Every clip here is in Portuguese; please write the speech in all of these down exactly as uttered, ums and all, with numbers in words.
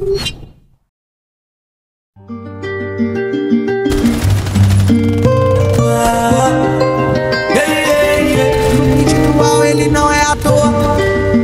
Individual, ele não é à toa.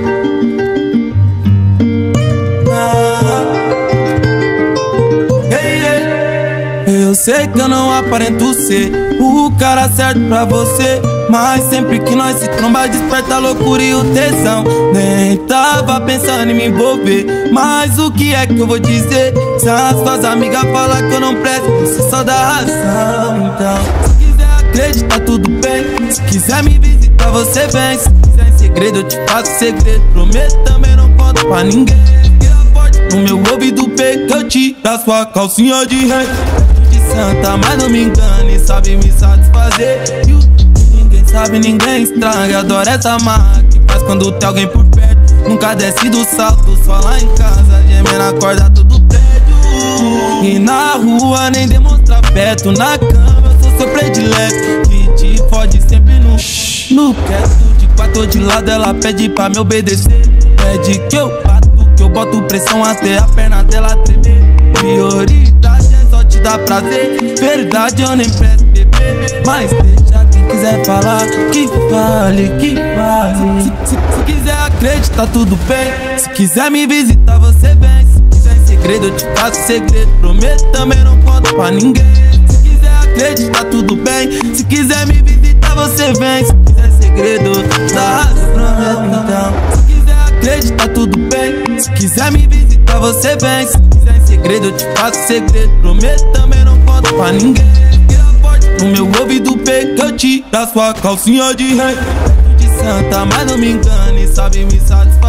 Eu sei que eu não aparento ser o cara certo pra você, mas sempre que nós se tromba desperta a loucura e o tesão. Nem tava pensando em me envolver, mas o que é que eu vou dizer? Se as suas amigas falam que eu não presto, você só dá razão. Então, se quiser acreditar tudo bem, se quiser me visitar você vem. Se quiser em segredo eu te faço segredo, prometo também não conto pra ninguém. Vira forte no meu ouvido bem que eu tiro da sua calcinha de rei. Santa, mas não me engane, sabe me satisfazer. E o que ninguém sabe, ninguém estraga. Adoro essa marca que faz quando tem alguém por perto. Nunca desce do salto, só lá em casa, gemendo na corda todo prédio. E na rua nem demonstra afeto, na cama eu sou seu predileto. Que te fode sempre no no quieto. De quatro de lado ela pede pra me obedecer. Pede que eu bato, que eu boto pressão até a perna dela tremer. Prioridade te dá prazer, verdade eu nem presto bebê. Mas deixa quem quiser falar, que fale, que fale. Se, se, se quiser acreditar tudo bem, se quiser me visitar você vem. Se quiser em segredo eu te faço segredo, prometo também não conto pra ninguém. Se quiser acreditar tudo bem, se quiser me visitar você vem. Se quiser em segredo dá prometo então. Se quiser acreditar tudo bem, se quiser me visitar você vem. Se quiser em segredo eu te faço segredo, prometo também não conto pra ninguém. Vira forte no meu ouvido bem que eu tiro da sua calcinha de rei. De santa, mas não me engane, sabe me satisfazer.